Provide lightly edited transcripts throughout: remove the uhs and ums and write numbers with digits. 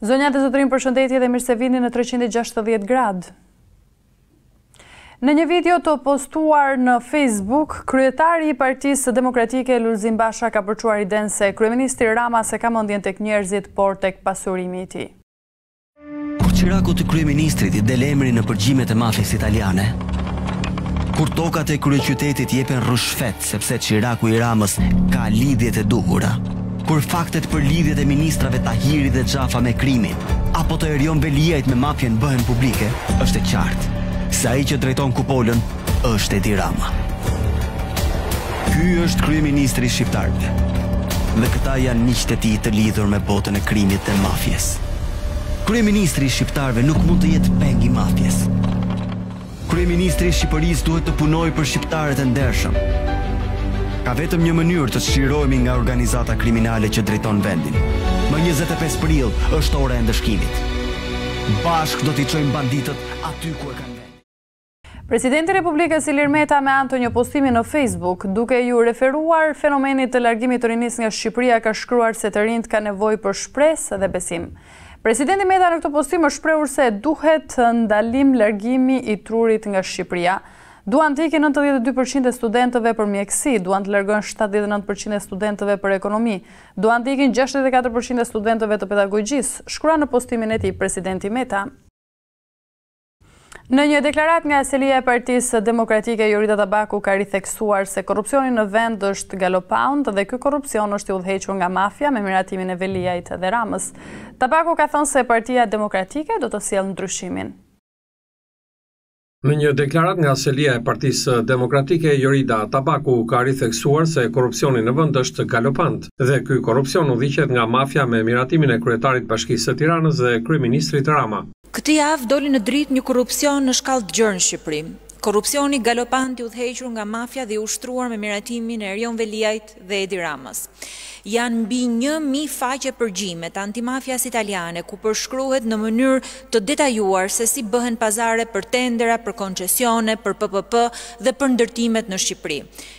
Zonja dhe zotërin, përshëndetje dhe mirë se vini në 360 gradë. Në një video të postuar në Facebook, kryetari i Partisë Demokratike Lulzim Basha ka përçuar idenë se kryeministri Rama se ka mendjen tek njerëzit, por tek pasurimi i tij. Kur qiraku të kryeministrit i del emri në përgjimet e mafjes italiane, kur tokat e kryeqytetit jepen rrushfet sepse qiraku i Ramës ka lidhjet e duhura, kur faktet për lidhjet e ministrave Tahiri dhe Xhafa me krimin, apo të Erion Veliajt me mafjen bëhen publike, është e qartë se ai që drejton kupolën është Edi Rama. Ky është kryeministri i shqiptarëve. Dhe këta janë miqtë e tij të lidhur me botën e krimit dhe mafjes. Kryeministri i shqiptarëve nuk mund të jetë peng i mafjes. Kryeministri i Shqipërisë duhet të punojë për shqiptarët e ndershëm. Ka vetëm një mënyrë të çlirohemi nga organizata kriminale që drejton vendin. Më 25 prill është ora e ndëshkimit. Bashk do t'i çojmë banditët aty ku e kanë. Presidenti i Republikës Ilir Meta me anë të një postimi në Facebook, duke ju referuar fenomenit të largimit të rinisë nga Shqipëria, ka shkruar se të rinjt ka nevojë për shpresë dhe besim. Presidenti Meta në këtë postim është shprehur se duhet ndalim largimi i trurit nga Shqipëria. Duan të ikin 92% e studentëve për mjekësi, duan të largojnë 79% e studentëve për ekonomi, duan të ikin 64% e studentëve të pedagogjisë, shkruan në postimin e tij presidenti Meta. Në një deklarat nga selia e Partisë Demokratike, Jorita Tabaku ka ritheksuar se korrupsioni në vend është galopant dhe ky korrupsion është i udhëhequr nga mafia me miratimin e Veliajt dhe Ramës. Tabaku ka thënë se Partia Demokratike do të sjellë ndryshimin. Në një deklarat nga selia e Partisë Demokratike, Jorita Tabaku ka ritheksuar se korrupsioni në vend është galopant dhe ky korrupsion udhëhiqet nga mafia me miratimin e kryetarit Bashkisë së Tiranës dhe kryeministrit Rama. Këtë javë doli në dritë një korrupsion në shkallë të gjerë në Shqipëri. Korrupsioni galopant i udhëhequr nga mafia dhe i ushtruar me miratimin e Erion Veliajt dhe Edi Ramës. Janë mbi 1000 faqe përgjime të antimafjas italiane ku përshkruhet në mënyrë të detajuar se si bëhen pazare për tendera, për koncesione, për PPP dhe për ndërtimet në Shqipëri.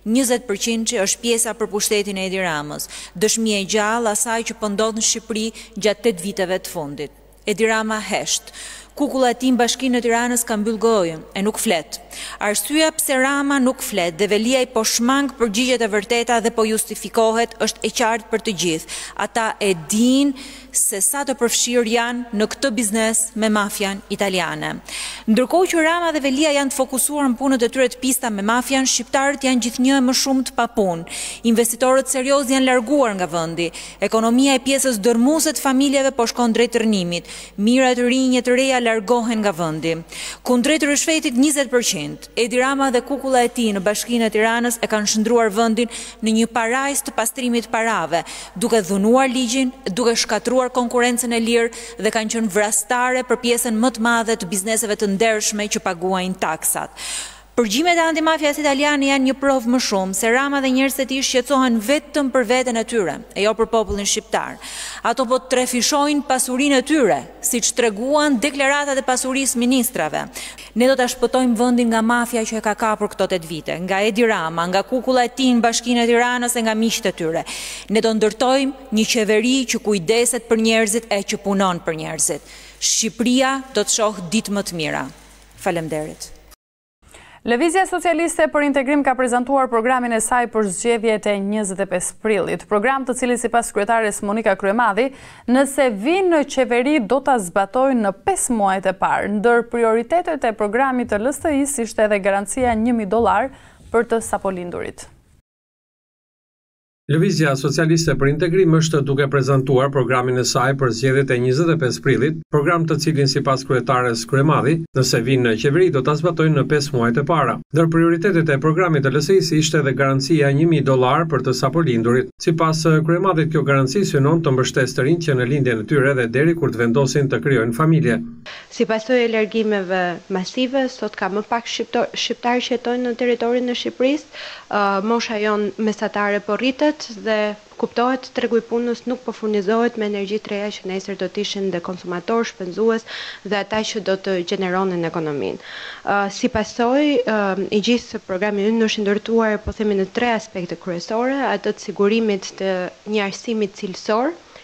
20% që është pjesa për pushtetin e Edi Ramës, dëshmia e gjallë asaj që po ndodh në Shqipëri gjatë 8 viteve të fundit. Edi Rama hesht. Kukulla e tij në Bashkinë e Tiranës ka mbyll gojën e nuk flet. Arsyeja pse Rama nuk flet dhe Veliaj po shmang përgjigjet e vërteta dhe po justifikohet është e qartë për të gjithë. Ata e dinë se sa të përfshirë janë në këtë biznes me mafian italiane. Ndërkohë që Rama dhe Veliaj janë të fokusuar në punët e tyre të pista me mafian, shqiptarët janë gjithnjë më shumë të papunë. Investitorët serioz janë larguar nga vendi. Ekonomia e pjesës dërmuese të familjeve po shkon drejt rënimit. Mirat e rinje të reja largohen nga vendi. Kundrejt rishfetit 20%. Edi Rama dhe kukulla e tij në Bashkinë e Tiranës e kanë shndruar vendin në një parajs të pastrimit parave, duke dhunuar ligjin, duke shkatruar konkurrencën e lirë dhe kanë qenë vrastare për pjesën më të madhe të bizneseve të ndershme që paguajnë taksat. Përgjimet e antimafjas italiane janë një provë më shumë se Rama dhe njerëzit e tij shqetësohen vetëm për veten e tyre, e jo për popullin shqiptar. Ato po trefishojnë pasurinë e tyre, siç treguan deklaratat e pasurisë ministrave. Ne do ta shpëtojmë vendin nga mafia që e ka kapur këto 8 vite, nga Edi Rama, nga kukulla e tij në Bashkinë e Tiranës e nga miqtë e tyre. Ne do ndërtojmë një qeveri që kujdeset për njerëzit e që punon për njerëzit. Shqipëria do të shohë ditë më të mira. Faleminderit. Lëvizja Socialiste për Integrim ka prezantuar programin e saj për zgjedhjet e 25 prillit, program të cilin sipas kryetares Monika Kryemadhi, nëse vinë në qeveri do ta zbatojnë në 5 muajt e parë. Ndër prioritetet e programit të LSI-s ishte edhe garancia $1.000 për të sapolindurit. Lëvizja Socialiste për Integrim është duke prezantuar programin e saj për zgjedhjet e 25 prillit, program të cilin sipas kryetares Kryemadhi, nëse vinë në qeveri do ta zbatojnë në 5 muajt e para. Ndër prioritetet e programit të LSI-s ishte edhe garancia $1.000 për të sapolindurit. Sipas Kryemadhit, kjo garanci synon të mbështesë të rinjt që në lindjen e tyre dhe deri kur të vendosin të krijojnë familje. Si pasojë e largimeve masive, sot ka më pak shqiptarë që jetojnë në territorin e Shqipërisë, mosha jonë mesatare po rritet dhe kuptohet tregu i punës nuk po furnizohet me energji të reja që nesër do të ishin dhe konsumator, shpenzues dhe ata që do të gjeneronin ekonominë. Si pasojë i gjithë programi ynë është ndërtuar po themi në 3 aspekte kryesore, atë të sigurimit të një arsimit cilësor,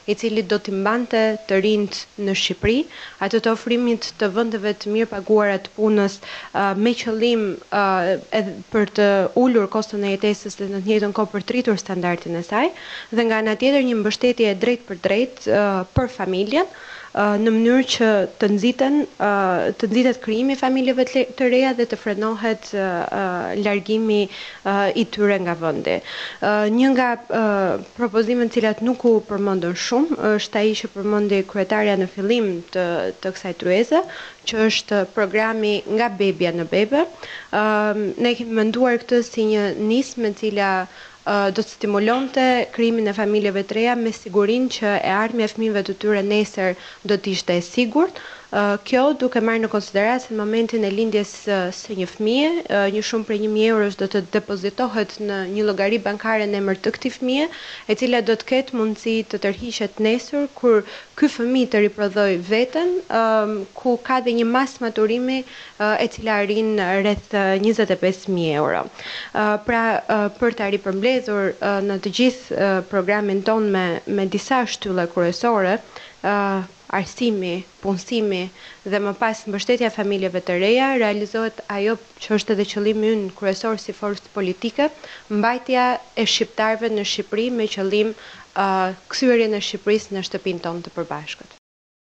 i cili do t'i mbante të rinjt në Shqipëri, atë të ofrimit të vendeve të mirë paguara të punës me qëllim për të ulur koston e jetesës dhe në të njëjtën kohë për të rritur standardin e saj, dhe nga ana tjetër një mbështetje e drejtë për drejtë për familjen, në mënyrë që të nxitet krijimi i familjeve të reja dhe të frenohet largimi i tyre nga vendi. Një nga propozimet cilat nuk u përmendën shumë është ai që përmendi kryetarja në fillim të kësaj tryeze, që është programi Nga bebja në bebe. Ne kemi menduar këtë si një nismë e cila do të stimulonte krijimin e familjeve të reja me sigurinë që e ardhmja e fëmijëve të tyre nesër do të ishte e sigurt. Kjo duke marrë në konsideratë në momentin e lindjes së një fëmije, një shumë prej 1.000 eurosh do të depozitohet në një llogari bankare në emër të këtij fëmije, e cila do të ketë mundësi të tërhiqet nesër kur ky fëmijë të riprodhoj veten, ku ka dhe një mas maturimi e cila arrin rreth 25.000 euro. Pra, për të ripërmbledhur në të gjithë programin ton me disa shtylla kryesore, arsimi, punësimi dhe më pas mbështetja familjeve të reja, realizohet ajo që është edhe qëllimi ynë kryesor si forcë politike, mbajtja e shqiptarëve në Shqipëri me qëllim kthyrjen e Shqipërisë në shtëpinë tonë të përbashkët.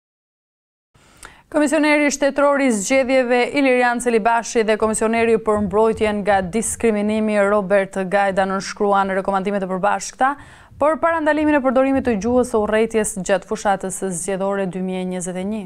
Komisioneri shtetëror i zgjedhjeve Ilirian Celibashi dhe komisioneri për mbrojtjen nga diskriminimi Robert Gajda nënshkruan rekomandimet e përbashkëta për parandalimin e përdorimit të gjuhës së urrëties gjatë fushatës zgjedhore 2021.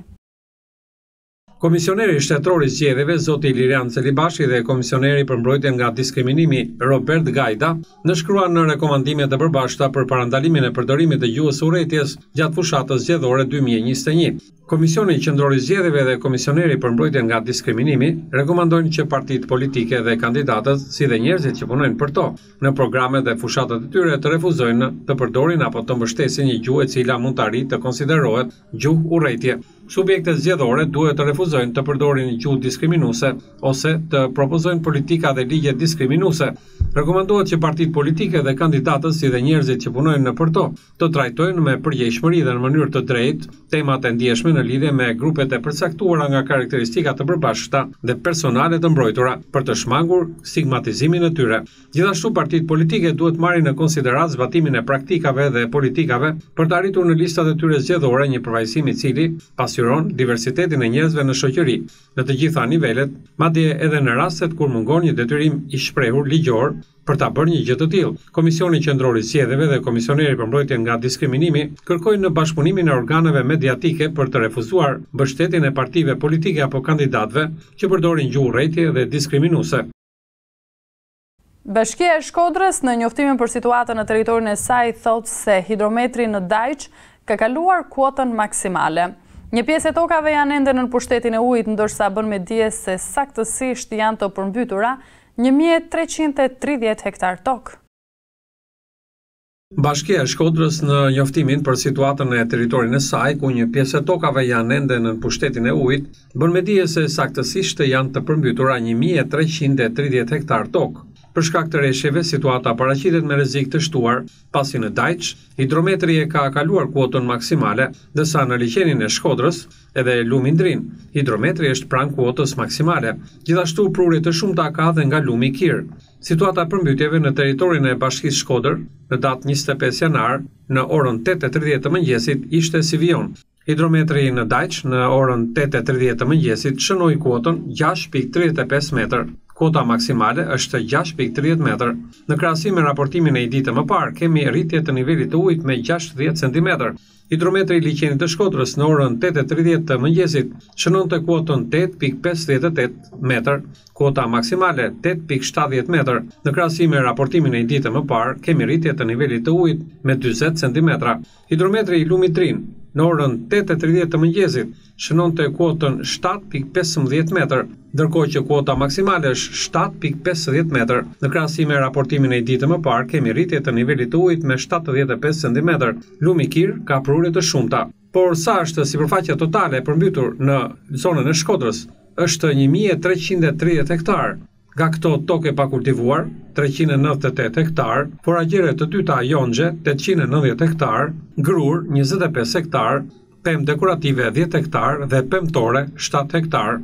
Komisioneri shtetëror i zgjedhjeve zoti Ilirian Celibashi dhe komisioneri për mbrojtjen nga diskriminimi Robert Gajda nënshkruan në rekomandimet e përbashkëta për parandalimin e përdorimit të gjuhës së urrëties gjatë fushatës zgjedhore 2021. Komisioni qendror i zgjedhjeve dhe komisioneri për mbrojtjen nga diskriminimi rekomandojnë që partitë politike dhe kandidatët, si dhe njerëzit që punojnë për to, në programet dhe fushatat e tyre të refuzojnë të përdorin apo të mbështesin një gjuhë e cila mund të arrijë të konsiderohet gjuhë urrëtie. Subjektet zgjedhore duhet të refuzojnë të përdorin një gjuhë diskriminuese ose të propozojnë politika dhe ligje diskriminuese. Rekomandohet që partitë politike dhe kandidatët, si dhe njerëzit që punojnë në për to, të trajtojnë me përgjegjshmëri dhe në mënyrë të drejtë temat e ndjeshme në lidhje me grupet e përcaktuara nga karakteristika të përbashkëta dhe personale të mbrojtura për të shmangur stigmatizimin e tyre. Gjithashtu partitë politike duhet marrin në konsiderat zbatimin e praktikave dhe politikave për të arritur në listat e tyre zgjedhore një përfaqësim i cili pasqyron diversitetin e njerëzve në shoqëri, në të gjitha nivelet, madje edhe në rastet kur mungon një detyrim i shprehur ligjor për ta bërë një gjë të tillë. Komisioni qendror i zgjedhjeve dhe komisioneri për mbrojtjen nga diskriminimi kërkojnë në bashkëpunimin e organeve mediatike për të refuzuar mbështetjen e partive politike apo kandidatëve që përdorin gjuhë urrëtie dhe diskriminuese. Bashkia e Shkodrës në njoftimin për situatën në territorin e saj thotë se hidrometri në Dajç ka kaluar kuotën maksimale. Një pjesë e tokave janë ende në pushtetin e ujit, ndërsa bën me dije se saktësisht janë të përmbytura 1330 hektar tokë. Bashkia e Shkodrës në njoftimin për situatën e territorin e saj, ku një pjesë e tokave janë ende në pushtetin e ujit, bën me dije se saktësisht janë të përmbytura 1330 hektar tokë. Për shkak të rreshjeve, situata paraqitet me rrezik të shtuar, pasi në Dajç hidrometri e ka kaluar kuotën maksimale, ndërsa në liqenin e Shkodrës edhe lumi Ndrin, hidrometri është pranë kuotës maksimale. Gjithashtu prurje të shumta ka dhe nga lumi Kir. Situata e përmbytjeve në territorin e Bashkisë Shkodër në datë 25 janar në orën 8:30 të mëngjesit ishte si vijon. Hidrometri në Dajç në orën 8:30 të mëngjesit shënoi kuotën 6.35 metër. Kuota maksimale është 6.30 metër. Në krahasim me raportimin e një dite më parë, kemi rritje të nivelit të ujit me 60 cm. Hidrometri i liqenit të Shkodrës në orën 8:30 të mëngjesit shënonte kuotën 8.58 metër, kuota maksimale 8.70 metër. Në krahasim me raportimin e një dite më parë, kemi rritje të nivelit të ujit me 40 cm. Hidrometri i lumit Drin në orën 8:30 të mëngjesit shënonte kuotën 7.15 metër, ndërkohë që kuota maksimale është 7.50 metër. Në krahasim me raportimin e një dite më parë, kemi rritje të nivelit të ujit me 75 cm. Lumi Kir ka prurje të shumta. Por sa është sipërfaqja totale e përmbytur në zonën e Shkodrës? Është 1330 hektar. Nga këto toke pa kultivuar, 398 hektar, foragjere të dyta Jonxhe, 890 hektar, grur 25 hektar, pemë dekorative 10 hektar dhe pemtore 7 hektar.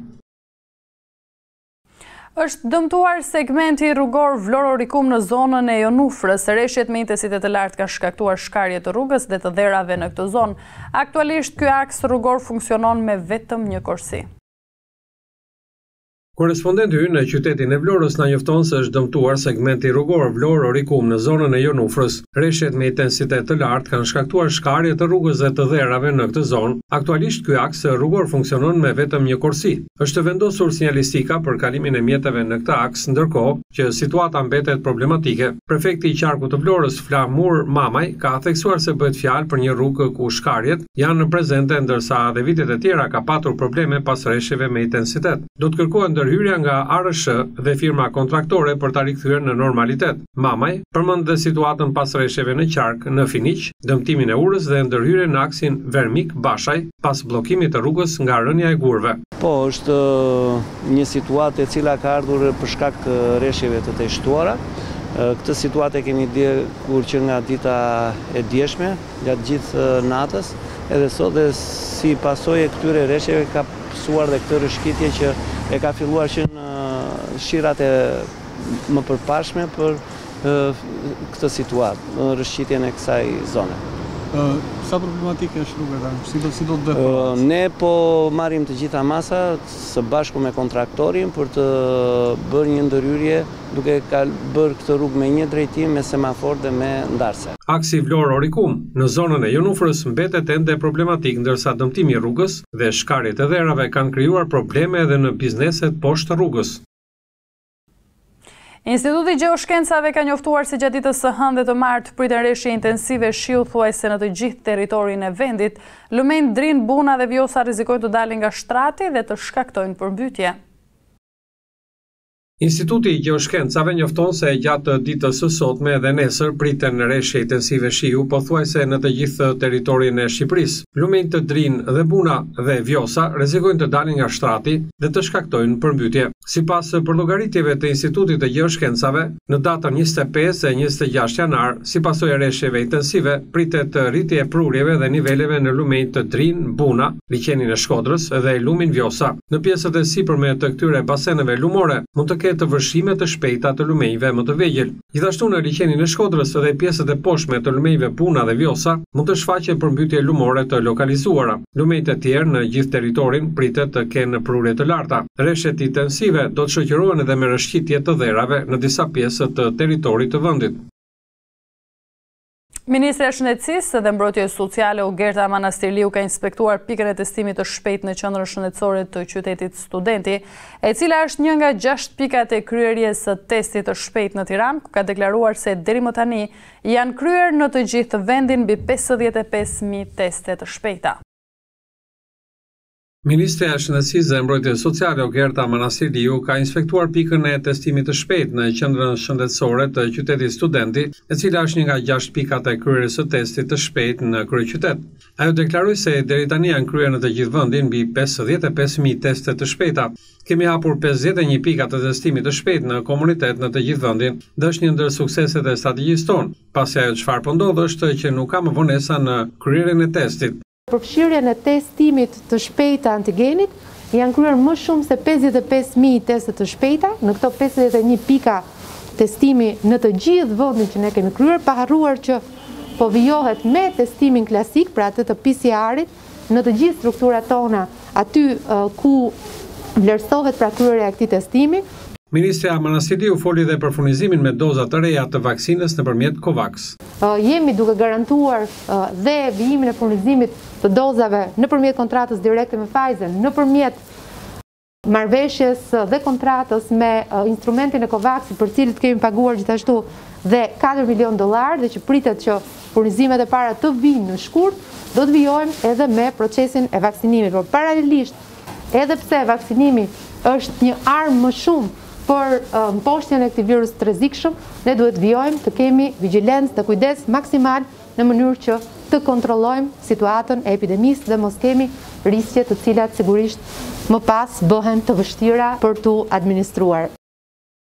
Është dëmtuar segmenti rrugor Vlorë-Orikum në zonën e Jonufrës. Rreshjet me intensitet të lartë kanë shkaktuar shkarje të rrugës dhe të dherave në këtë zonë. Aktualisht ky aks rrugor funksionon me vetëm një korsi. Korespondenti ynë në qytetin e Vlorës na njofton se është dëmtuar segmenti rrugor Vlorë-Orikum në zonën e Jonufrës. Rreshjet me intensitet të lartë kanë shkaktuar shkarje të rrugës dhe të dherave në këtë zonë. Aktualisht ky aks rrugor funksionon me vetëm një korsi. Është vendosur sinjalistika për kalimin e mjeteve në këtë aks, ndërkohë që situata mbetet problematike. Prefekti i qarkut të Vlorës, Flamur Mamaj, ka theksuar se bëhet fjalë për një rrugë ku shkarjet janë prezente, ndërsa edhe vitet e tjera ka patur probleme pas rreshjeve me intensitet. Do të kërkohen ndërhyrja nga ARSH dhe firma kontraktore për ta rikthyer në normalitet. Mamaj përmend dhe situatën pas rreshjeve në qark, në Finiq, dëmtimin e urës dhe ndërhyrjen në aksin Vermik-Bashaj pas bllokimit të rrugës nga rënja e gurve. Po, është një situatë e cila ka ardhur për shkak të rreshjeve të teshtuara. Këtë situatë kemi dikur që nga dita e djeshme, gjatë gjithë natës, edhe sot dhe si pasojë e këtyre rreshjeve ka pësuar dhe këtë rrëshqitje që e ka filluar që në shirat e më përpashme për këtë situatë, në rrëshqitjen e kësaj zone. Sa problematike është rruga tani? Si do të dëpërohet? Ne po marrim të gjitha masat së bashku me kontraktorin për të bërë një ndërhyrje duke bërë këtë rrugë me një drejtim, me semafor dhe me ndarse. Aksi Vlorë-Orikum në zonën e Jonufrës mbetet ende problematik, ndërsa dëmtimi i rrugës dhe shkarjet e dherave kanë krijuar probleme edhe në bizneset poshtë rrugës. Instituti i Gjeoshkencave ka njoftuar se gjatë ditës së hënë dhe të martë pritën rreshje intensive shiu thuajse në të gjithë territorin e vendit. Lumenj, Drin, Buna dhe Vjosa rrezikojnë të dalin nga shtrati dhe të shkaktojnë përmbytje. Instituti i Gjeoshkencave njofton se gjatë ditës së sotme dhe nesër priten rreshje intensive shiu pothuajse në të gjithë territorin e Shqipërisë. Lumenj të Drin dhe Buna dhe Vjosa rrezikojnë të dalin nga shtrati dhe të shkaktojnë përmbytje. Sipas përllogaritjeve të Institutit të Gjeoshkencave, në datën 25 e 26 janar, si pasojë rreshjeve intensive, pritet rritje e prurjeve dhe niveleve në lumenj të Drin, Buna, liqenin e Shkodrës dhe lumin Vjosa. Në pjesët e sipërme të këtyre baseneve lumore mund të të vërshime të shpejta të lumenjve më të vegjël. Gjithashtu në liqenin e Shkodrës dhe pjesët e poshtme të lumenjve Buna dhe Vjosa mund të shfaqen përmbytje lumore të lokalizuara. Lumenjt e tjerë në gjithë territorin pritet të kenë prurje të larta. Rreshjet intensive do të shoqërohen edhe me rrëshqitje të dherave në disa pjesë të territorit të vendit. Ministri e Shëndetësisë dhe Mbrojtjes Sociale Ugerta Manastirliu ka inspektuar pikën e testimit të shpejtë në qendrën shëndetësore të qytetit Studenti, e cila është një nga 6 pikat e kryerjes së testit të shpejtë në Tiranë, ku ka deklaruar se deri më tani janë kryer në të gjithë vendin mbi 55.000 teste të shpejta. Ministrja e Shëndetësisë dhe Mbrojtjes Sociale Ugerta Manastirliu ka inspektuar pikën e testimit të shpejtë në qendrën shëndetësore të qytetit Studenti, e cila është një nga 6 pikat e kryerjes së testit të shpejtë në kryeqytet. Ajo deklaroi se deri tani janë kryer në të gjithë vendin mbi 55.000 teste të shpejta. Kemi hapur 51 pika të testimit të shpejtë në komunitet në të gjithë vendin, dhe është një ndër sukseset e strategjisë tonë. Pasi ajo çfarë po ndodh është që nuk ka më vonesa në kryerjen e testit. Përfshirjen e testimit të shpejtë antigenit janë kryer më shumë se 55.000 teste të shpejta në këto 51 pika testimi në të gjithë vendin që ne kemi kryer, pa harruar që po vijohet me testimin klasik, pra atë të PCR-it në të gjithë strukturat tona, aty ku vlerësohet pra kryerja e këtij testimi. Ministrja Manastirliu foli dhe për furnizimin me doza të reja të vaksinës nëpërmjet COVAX. Jemi duke garantuar dhe vijimin e furnizimit të dozave nëpërmjet kontratës direkte me Pfizer, nëpërmjet marrëveshjes dhe kontratës me instrumentin e COVAX, për cilët kemi paguar gjithashtu dhe $4 milion, dhe që pritet që furnizimet e para të vinë në shkurt, do të vijojmë edhe me procesin e vaksinimit. Por paralelisht, edhe pse vaksinimi është një armë më shumë për mposhtjen e këtij virusi të rrezikshëm, ne duhet vijojmë të kemi vigjilencë dhe kujdes maksimal në mënyrë që të kontrollojmë situatën e epidemisë dhe mos kemi riske të cilat sigurisht më pas bëhen të vështira për tu administruar.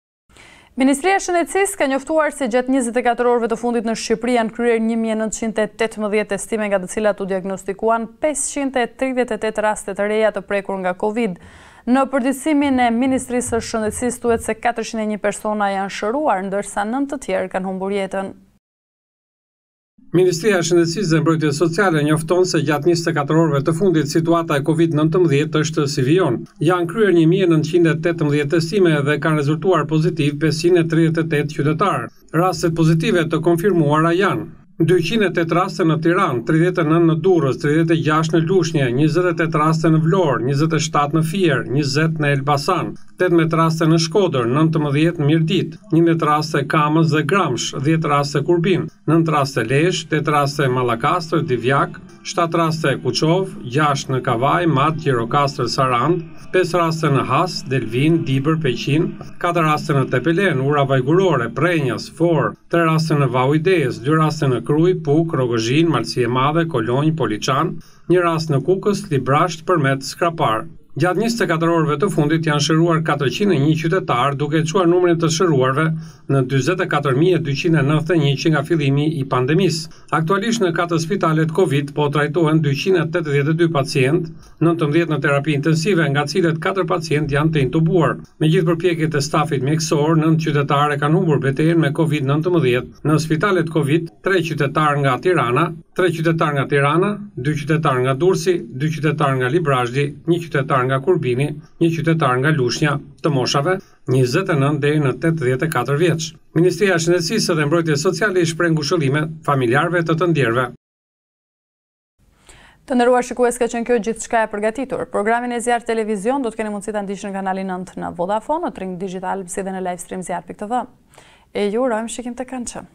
Ministria e Shëndetësisë ka njoftuar se gjatë 24 orëve të fundit në Shqipëri janë kryer 1918 testime, nga të cilat u diagnostikuan 538 raste të reja të prekur nga Covid. Në përditësimin e Ministrisë së Shëndetësisë thuhet se 401 persona janë shëruar, ndërsa 9 të tjerë kanë humbur jetën. Ministria e Shëndetësisë dhe Mbrojtjes Sociale njofton se gjatë 24 orëve të fundit situata e Covid-19 është si vijon. Janë kryer 1918 testime dhe kanë rezultuar pozitiv 538 qytetarë. Rastet pozitive të konfirmuara janë 208 raste në Tiranë, 39 në Durrës, 36 në Lushnjë, 28 raste në Vlorë, 27 në Fier, 20 në Elbasan, 18 raste në Shkodër, 19 në Mirdit, 11 raste Kamës dhe Gramsh, 10 raste Kurbin, 9 raste Lezhë, 8 raste Mallakastër, Divjak, 7 raste Kuçov, 6 në Kavaj, Mat, Gjirokastër, Sarand, 5 raste në Has, Delvin, Dibër, Peqin, 4 raste në Tepelen, Ura Vajgurore, Prenjas, For, 3 raste në Vau i Dejes, 2 raste në Kruj, Puk, Rogozhin, Malësie Madhe, Kolonjë, Poliçan, 1 rast në Kukës, Librasht, Përmet, Skrapar. Gjatë 24 orëve të fundit janë shëruar 401 qytetarë, duke çuar numrin të shëruarve në 44.291 që nga fillimi i pandemisë. Aktualisht në 4 spitalet Covid po trajtohen 282 pacientë, 19 në terapi intensive, nga cilët 4 pacientë janë të intubuar. Me gjithë përpjekjet e stafit mjekësor, 9 qytetarë kanë humbur betejën me Covid-19. Në spitalet Covid, 3 qytetarë nga Tirana, 3 qytetarë nga Tirana, 2 qytetarë nga Durrësi, 2 qytetarë nga Librazhdi, 1 qytetar nga Kurbini, 1 qytetar nga Lushnja, të moshave 29 deri në 84 vjeç. Ministria e Shëndetësisë dhe Mbrojtjes Sociale i shpreh ngushëllime familjarëve të ndjerëve. Të nderuar shikues, ka qenë kjo gjithçka e përgatitur. Programin e Zjarr Televizion do të keni mundësi ta ndiqni në kanalin 9 në Vodafone, në Tring Digital, si dhe në live stream zjarr.tv. E ju urojmë shikim të këndshëm.